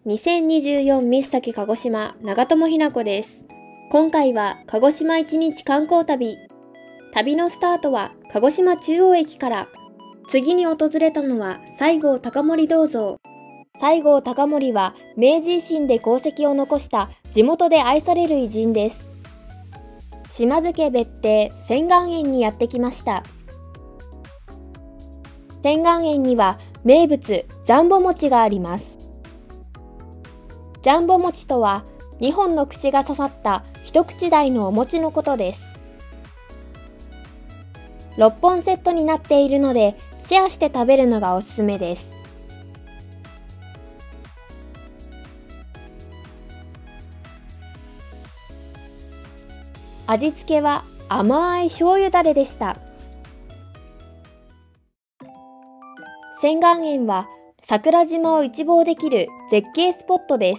2024ミス先鹿児島長友ひな子です。今回は鹿児島1日観光旅。旅のスタートは鹿児島中央駅から。次に訪れたのは西郷隆盛銅像。西郷隆盛は明治維新で功績を残した地元で愛される偉人です。島津家別邸仙巌園にやってきました。仙巌園には名物ジャンボ餅があります。ジャンボ餅とは2本の串が刺さった一口大のお餅のことです。6本セットになっているのでシェアして食べるのがおすすめです。味付けは甘い醤油だれでした。仙巌園は桜島を一望できる絶景スポットです。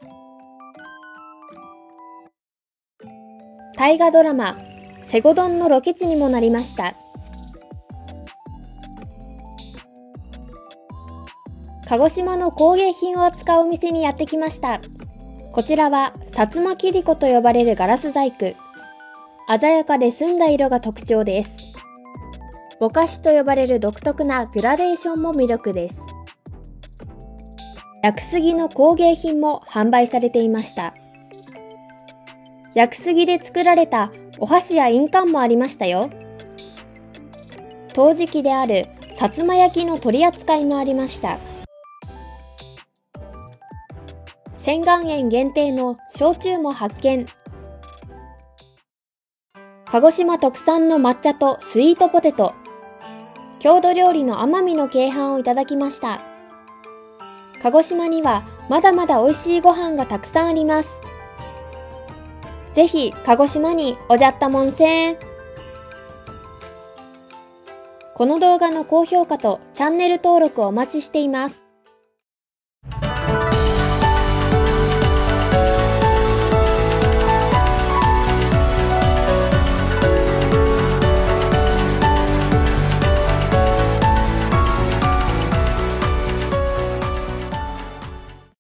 大河ドラマ「西郷どん」のロケ地にもなりました。鹿児島の工芸品を扱うお店にやってきました。こちらは薩摩切子と呼ばれるガラス細工。鮮やかで澄んだ色が特徴です。ぼかしと呼ばれる独特なグラデーションも魅力です。屋久杉の工芸品も販売されていました。屋久杉で作られたお箸や印鑑もありましたよ。陶磁器である薩摩焼の取り扱いもありました。仙巌園限定の焼酎も発見。鹿児島特産の抹茶とスイートポテト。郷土料理の奄美の鶏飯をいただきました。鹿児島にはまだまだ美味しいご飯がたくさんあります。ぜひ鹿児島におじゃったもんせん。この動画の高評価とチャンネル登録をお待ちしています。